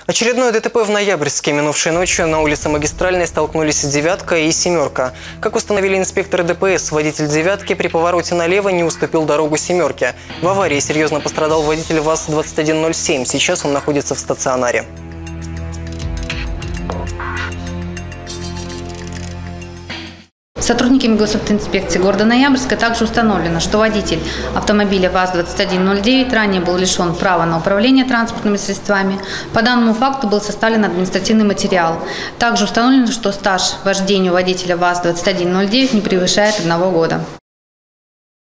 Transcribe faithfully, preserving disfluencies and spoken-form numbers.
Очередное ДТП в Ноябрьске. Минувшей ночью на улице Магистральной столкнулись «девятка» и «семерка». Как установили инспекторы ДПС, водитель «девятки» при повороте налево не уступил дорогу «семерке». В аварии серьезно пострадал водитель ВАЗ двадцать один ноль семь. Сейчас он находится в стационаре. Сотрудниками госавтоинспекции города Ноябрьска также установлено, что водитель автомобиля ВАЗ двадцать один ноль девять ранее был лишен права на управление транспортными средствами. По данному факту был составлен административный материал. Также установлено, что стаж вождения водителя ВАЗ двадцать один ноль девять не превышает одного года.